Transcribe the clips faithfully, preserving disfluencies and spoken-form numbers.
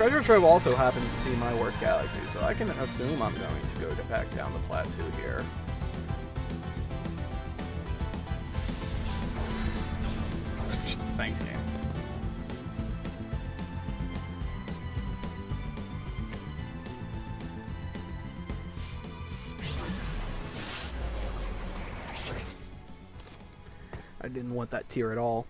Treasure Trove also happens to be my worst galaxy, so I can assume I'm going to go to back down the plateau here. Thanks, game. I didn't want that tier at all.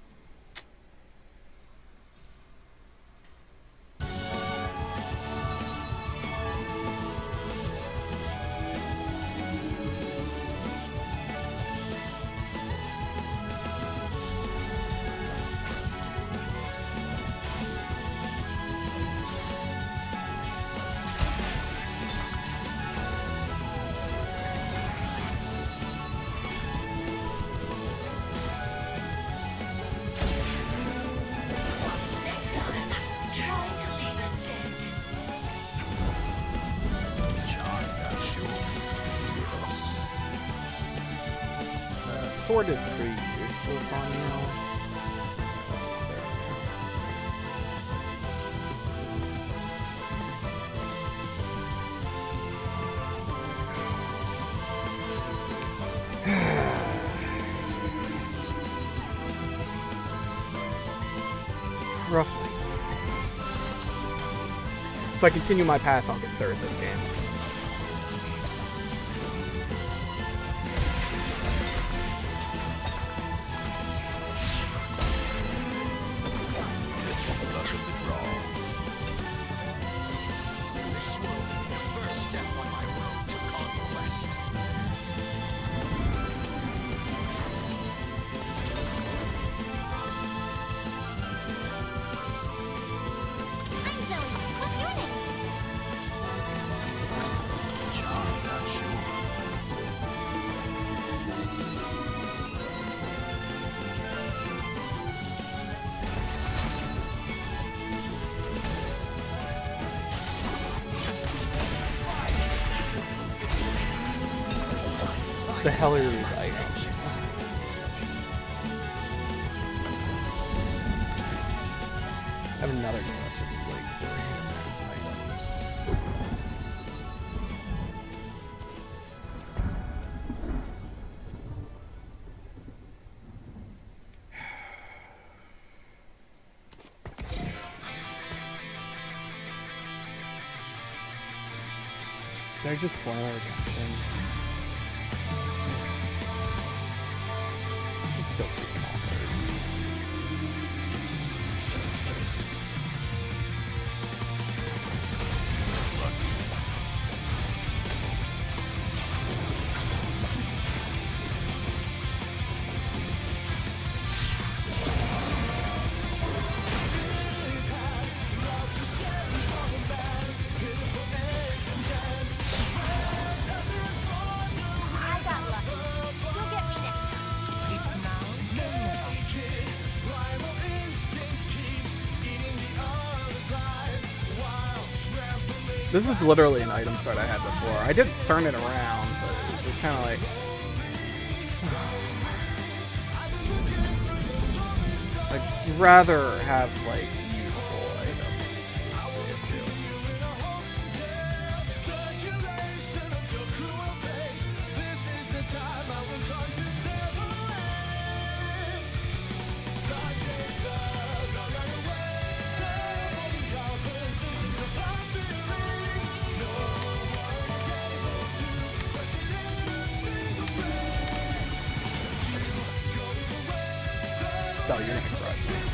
Sword is pretty useless on you. Roughly. If I continue my path, I'll get third this game. The hell are these items? I have another glitch of like randomized items. Did I just slam a redemption? So freaking awkward. This is literally an item start I had before. I did turn it around, but it was just kind of like... I'd rather have, like, useful items. Is the issue. Oh, you're gonna crush me.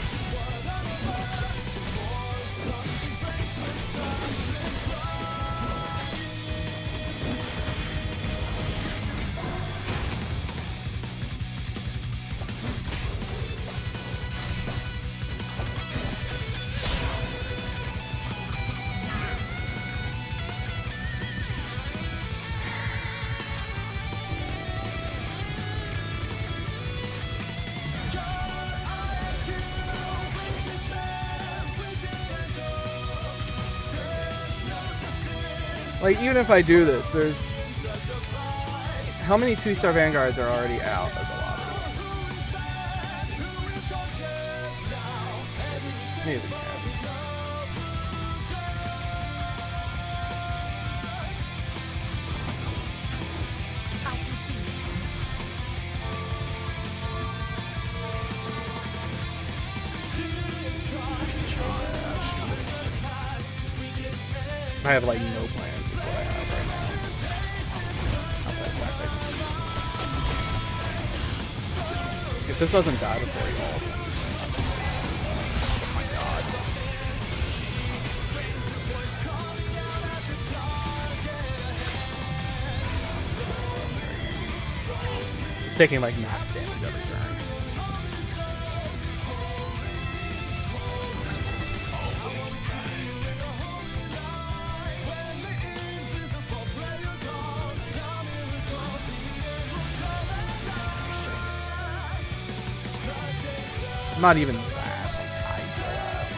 Like, even if I do this, there's... How many two-star Vanguards are already out of the lobby? Maybe. I have like no plans with what I have right now. Outside the fact I just... If this doesn't die before he ults, oh my god. It's taking like max damage every turn. Not even fast, I'm tied so fast.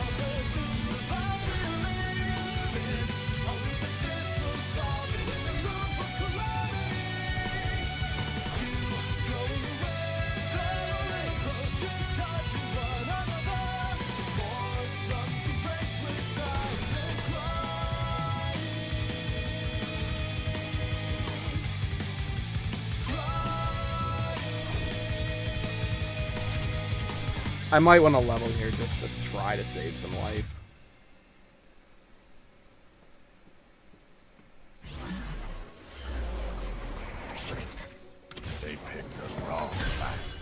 I might want to level here just to try to save some life. They picked the wrong fight.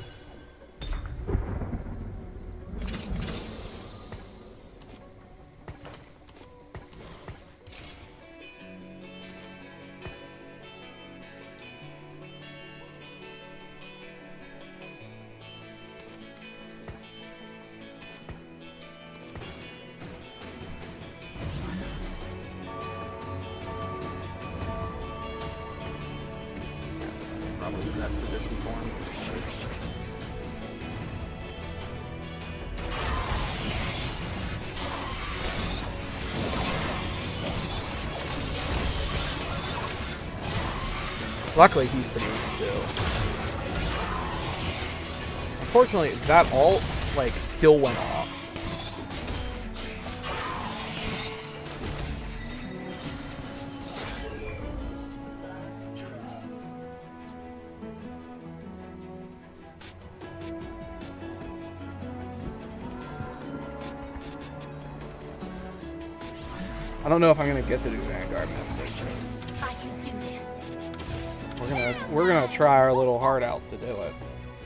Probably the best position for him. Luckily, he's pretty easy too. Unfortunately, that ult like still went off. I don't know if I'm gonna get to do Vanguard message. I can do this. We're gonna we're gonna try our little heart out to do it.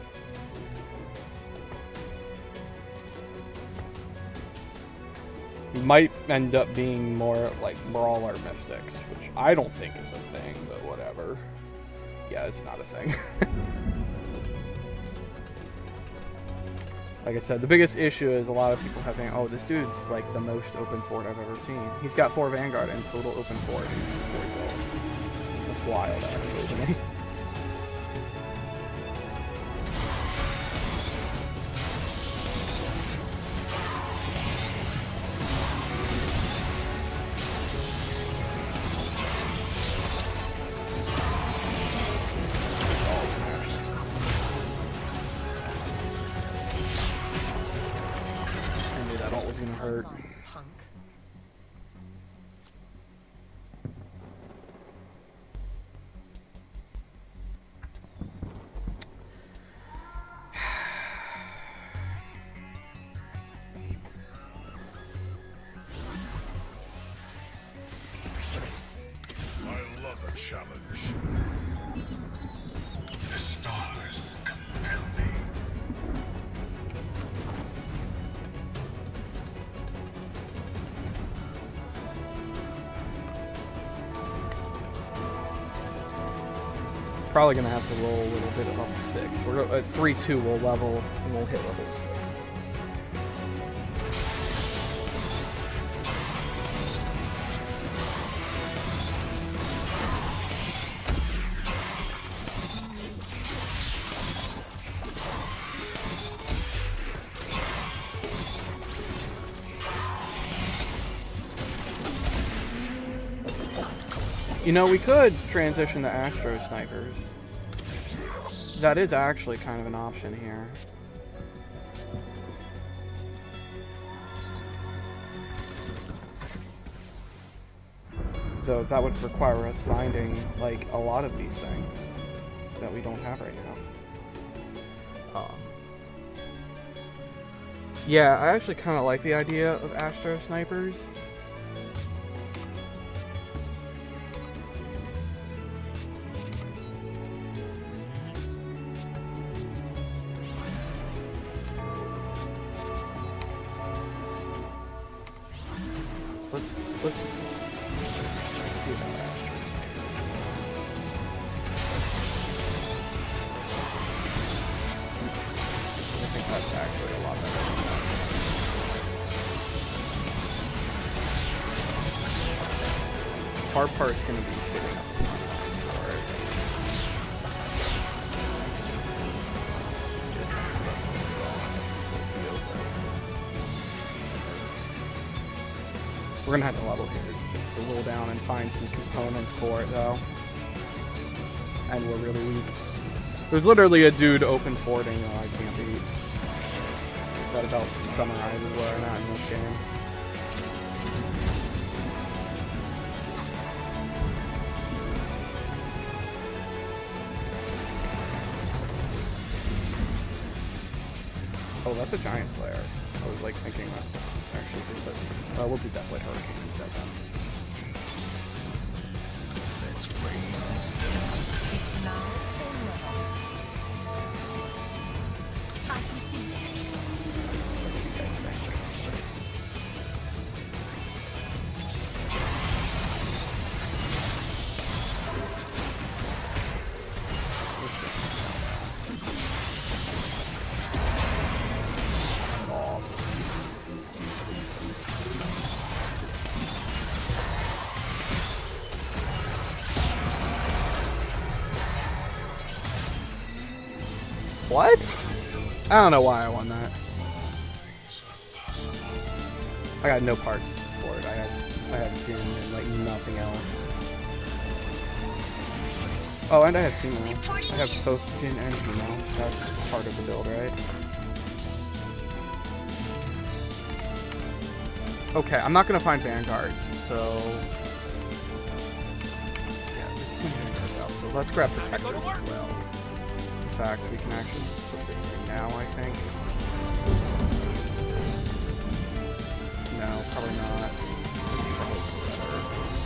Might end up being more like brawler mystics, which I don't think is a thing, but whatever. Yeah, it's not a thing. Like I said, the biggest issue is a lot of people have think, oh, this dude's like the most open fort I've ever seen. He's got four Vanguard and total open fort. And he's four gold. That's wild, actually, to me. Gonna hurt. Punk. I love a challenge. The stars compel me. Probably gonna have to roll a little bit of level six. We're go at three two. We'll level and we'll hit level six. You know, we could transition to Astro Snipers. That is actually kind of an option here. So that would require us finding, like, a lot of these things that we don't have right now. Um, yeah, I actually kind of like the idea of Astro Snipers. let's, let's see about Astro's. I think that's actually a lot better than that. Hard part's gonna be getting up the front line for it. Just we're gonna have to level here just a little down and find some components for it though. And we're really weak. There's literally a dude open fording that I can't beat. That about summarizes where I'm at in this game. Oh, that's a giant slayer. I was like thinking that's actually good, but uh, we'll do Deathblade Hurricane instead then. Let's raise the stakes. It's now or never. I can do this. What do you guys think? Let's go. Oh. What? I don't know why I won that. I got no parts for it. I have I have Jin and like nothing else. Oh, and I have Teemo. I have both Jin and Teemo. That's part of the build, right? Okay, I'm not gonna find Vanguards, so yeah, there's two Vanguards out. So let's grab Protectors as well. In fact, we can actually put this in now, I think. No, probably not. Probably better.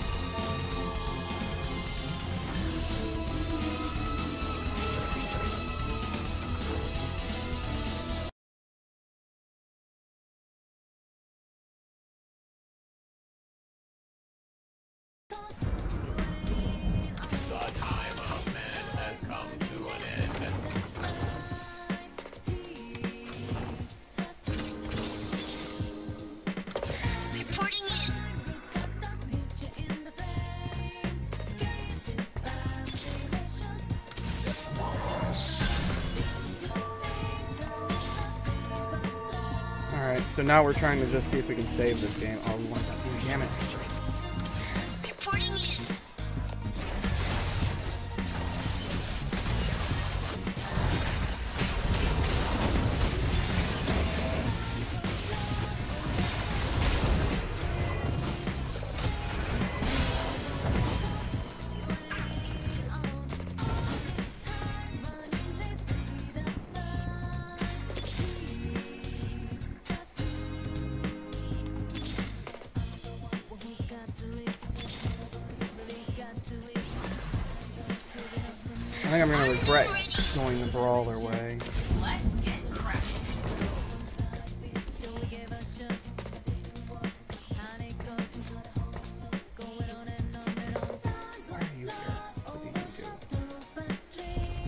The time of man has come to an end. Reporting in. Alright, so now we're trying to just see if we can save this game. Oh, we want that. Damn it. Reporting in. I think I'm gonna regret going the brawler way. Let's get cracking. Why are you here? What do you do?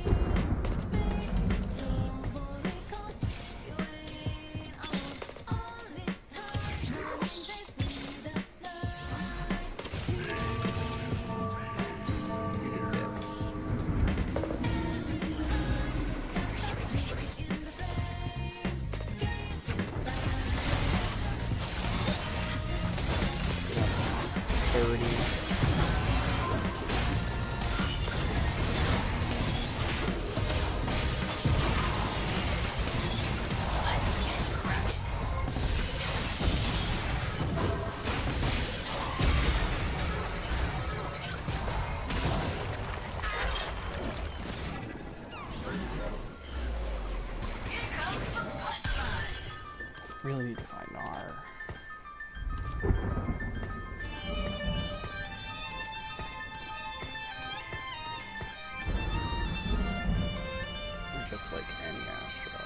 Yes. thirty. Really need to find Gnar. Or just like any Astro.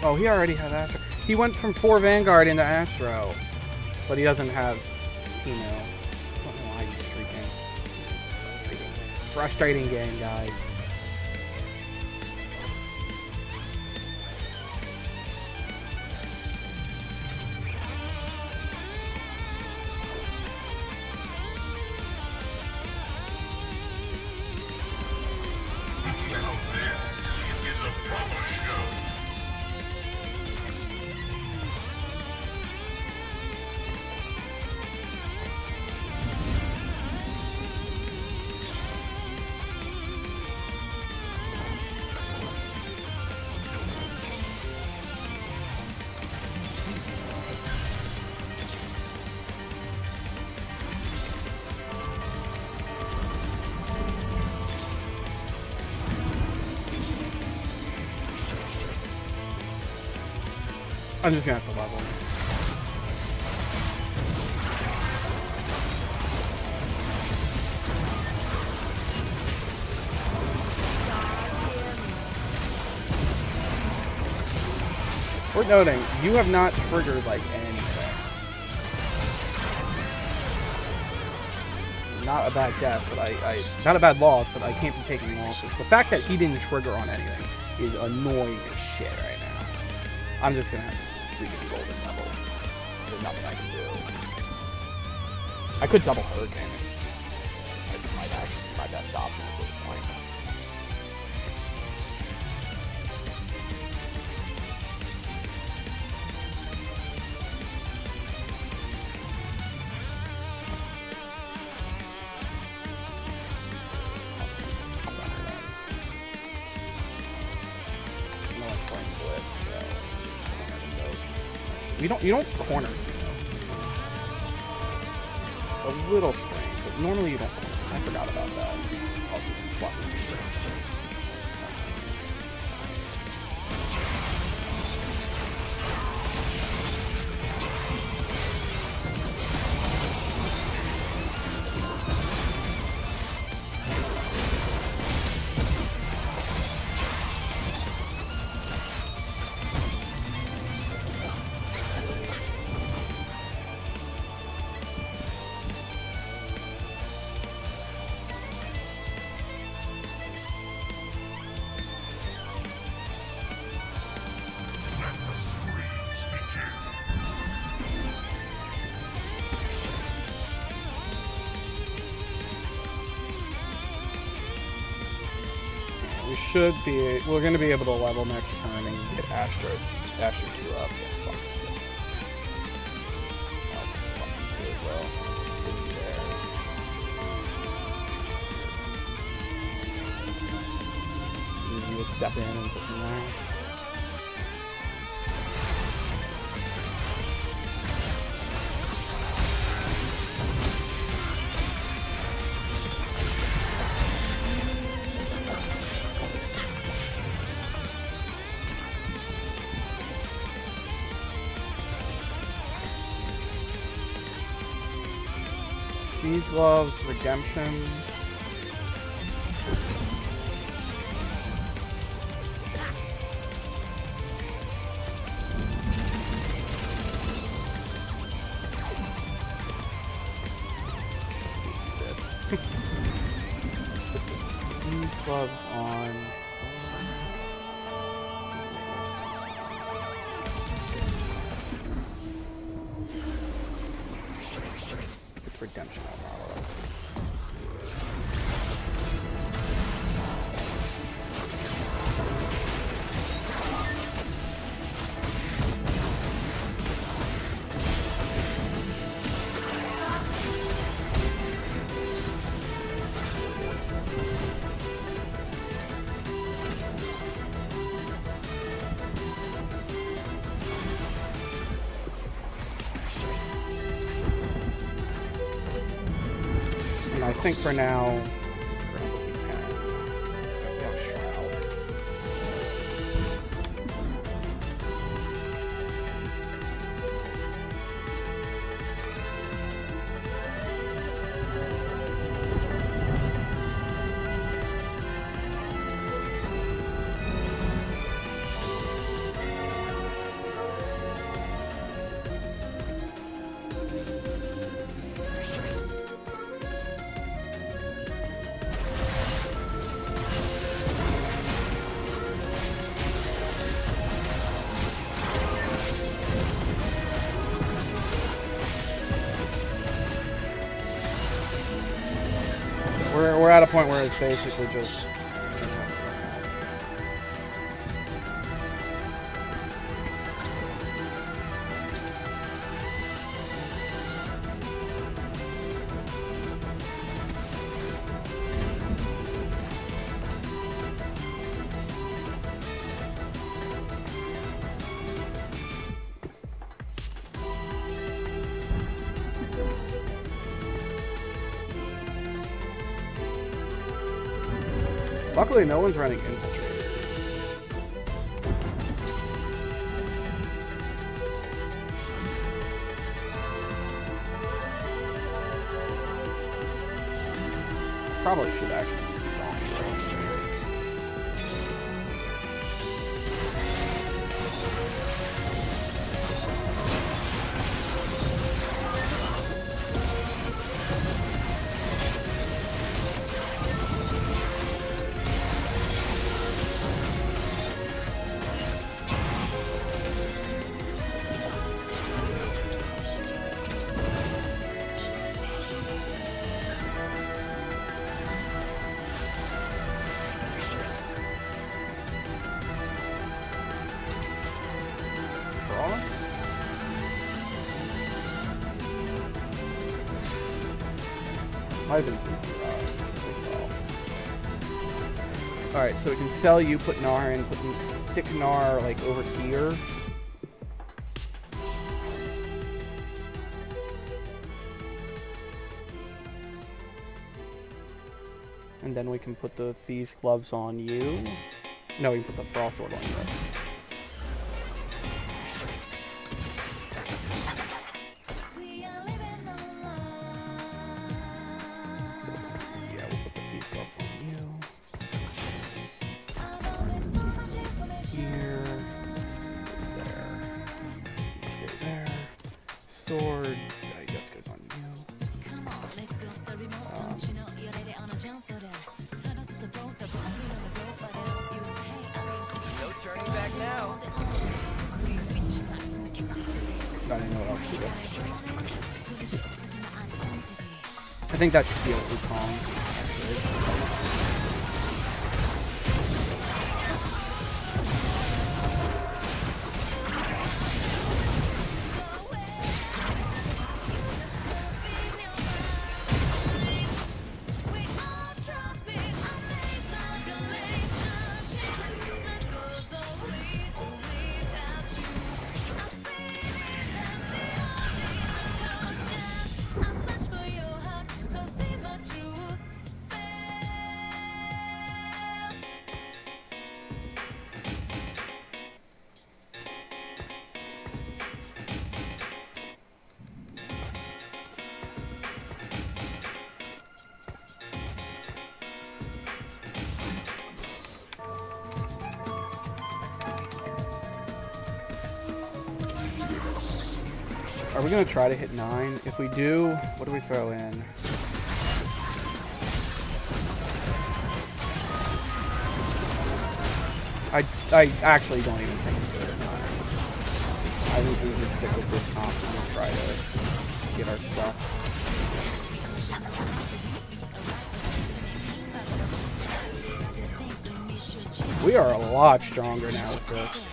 Oh, he already had Astro. He went from four Vanguard into Astro. But he doesn't have Tino. I don't know why he's streaking. It's frustrating. Frustrating game, guys. Now this is a proper show. I'm just gonna have to level. Worth noting, you have not triggered like anything. It's not a bad death, but I, I not a bad loss, but I can't be taking losses. The fact that he didn't trigger on anything is annoying as shit right now. I'm just gonna have to freaking golden level. There's nothing I can do. I could double hurricane it. That might actually be my best option at this point. No one's playing Blitz, so we don't. You don't corner. A little strange, but normally you don't corner. I forgot about that. Also, some swapping. Let the screams begin. We should be. We're going to be able to level next turn and get Astro, Astro two up. Yeah, Swap two. Oh, Swap two as well. Good there. You will step in and put him there. These gloves, redemption. Let's do this. These gloves on. Redemption on Nautilus. I think for now, just grab what we can. Yeah, Shroud. We're we're at a point where it's basically just. Luckily, no one's running infiltrators. Probably should actually just be gone. Might have been Susie Frost. Alright, so we can sell you, put Gnar in, put stick Gnar like over here. And then we can put the Thieves' Gloves on you. No, we can put the Frost Sword on you. Sword, I guess, goes on you. Um, no turning back now. I didn't know what else to do. I think that should be a Wukong, actually. Are we going to try to hit nine? If we do, what do we throw in? I, I actually don't even think we do it at nine. I think we just stick with this comp and try to get our stuff. We are a lot stronger now with this.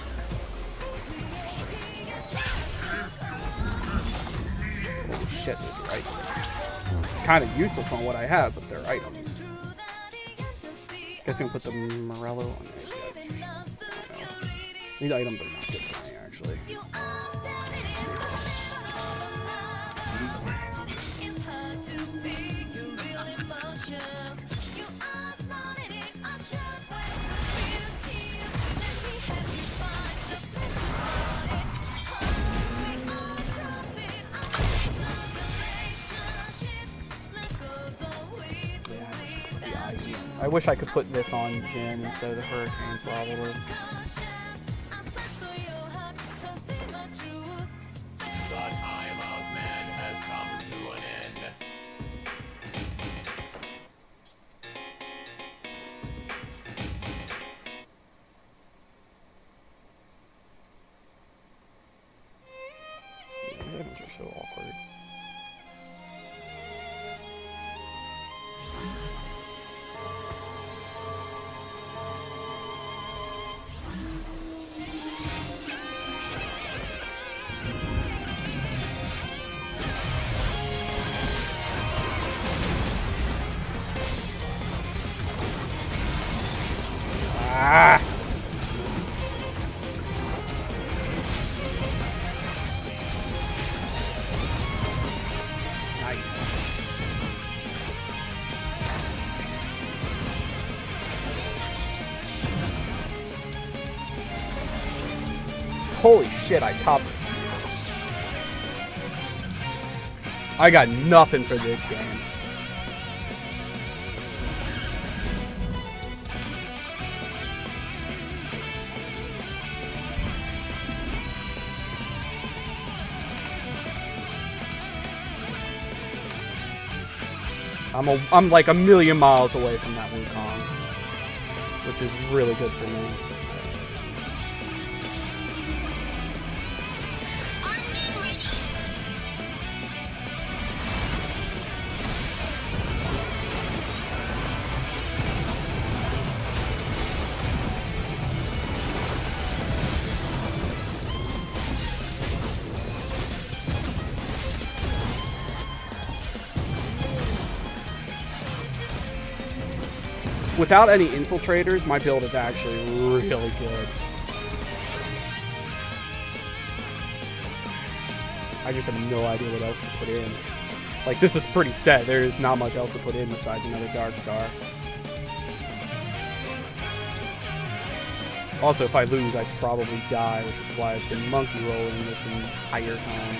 Shit, those are items. Kind of useless on what I have, but they're items. Guess we can put the Morello on there. These items are not good for me, actually. I wish I could put this on Jhin instead of the Hurricane, probably. The time of man has come to an end. Yeah, these items are so awkward. Nice. Holy shit, I topped. I got nothing for this game. I'm, a, I'm like a million miles away from that Wukong, which is really good for me. Without any infiltrators, my build is actually really good. I just have no idea what else to put in. Like, this is pretty set. There is not much else to put in besides another Dark Star. Also, if I lose, I'd probably die, which is why I've been monkey rolling this entire time.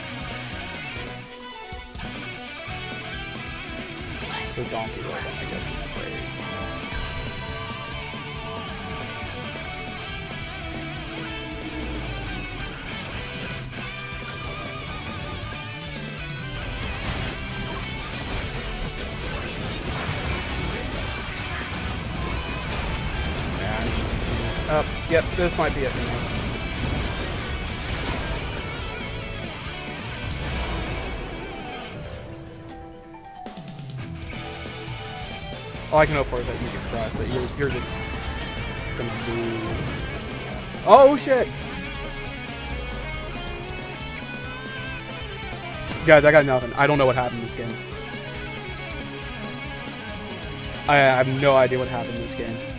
The donkey roll, I guess is the phrase. Uh, yep, this might be it for me. All I can hope for is that you get crushed, but you're, you're just gonna lose. Oh shit! Guys, I got nothing. I don't know what happened in this game. I have no idea what happened in this game.